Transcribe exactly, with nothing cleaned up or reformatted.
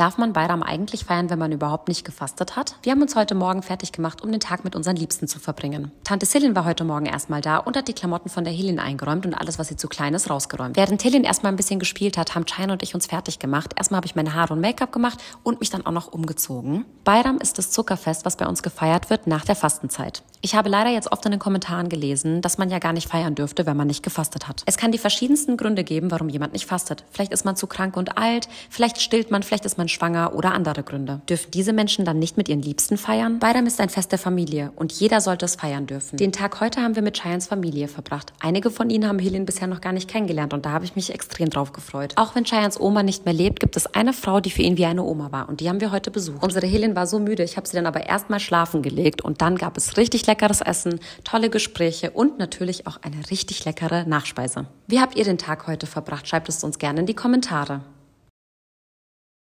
Darf man Bayram eigentlich feiern, wenn man überhaupt nicht gefastet hat? Wir haben uns heute Morgen fertig gemacht, um den Tag mit unseren Liebsten zu verbringen. Tante Silin war heute Morgen erstmal da und hat die Klamotten von der Helin eingeräumt und alles, was sie zu klein ist, rausgeräumt. Während Helin erstmal ein bisschen gespielt hat, haben Cheyenne und ich uns fertig gemacht. Erstmal habe ich meine Haare und Make-up gemacht und mich dann auch noch umgezogen. Bayram ist das Zuckerfest, was bei uns gefeiert wird nach der Fastenzeit. Ich habe leider jetzt oft in den Kommentaren gelesen, dass man ja gar nicht feiern dürfte, wenn man nicht gefastet hat. Es kann die verschiedensten Gründe geben, warum jemand nicht fastet. Vielleicht ist man zu krank und alt, vielleicht stillt man, vielleicht ist man schwanger oder andere Gründe. Dürfen diese Menschen dann nicht mit ihren Liebsten feiern? Bayram ist ein Fest der Familie und jeder sollte es feiern dürfen. Den Tag heute haben wir mit Cheyennes Familie verbracht. Einige von ihnen haben Helin bisher noch gar nicht kennengelernt und da habe ich mich extrem drauf gefreut. Auch wenn Cheyennes Oma nicht mehr lebt, gibt es eine Frau, die für ihn wie eine Oma war und die haben wir heute besucht. Unsere Helin war so müde, ich habe sie dann aber erstmal schlafen gelegt und dann gab es richtig leckeres Essen, tolle Gespräche und natürlich auch eine richtig leckere Nachspeise. Wie habt ihr den Tag heute verbracht? Schreibt es uns gerne in die Kommentare.